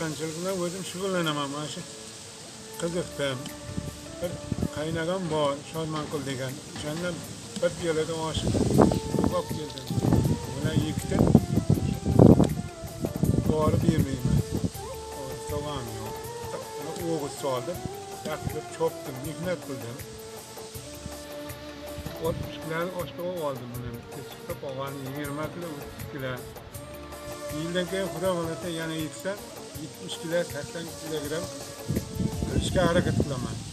dehqonchilik bilan o'zim shug'ullanaman. Mana shu qiziqdim. Bir qaynagam bor, Shodmonqul degan. O'shandan bir piyola osh olib keldim. Buni yekdim. Borib yemayman. So'g'am yo'q. Buni o'g'it soldim. Yaxshilab chopdim, mehnat qildim. 60 kilo oshqovoq oldim buni. Chiqib olgan 20 kilo, 30 kilo. Yildan keyin xudo xohlasa yana yetsam 70 kilo, 80 kilogram qilishga harakat qilaman.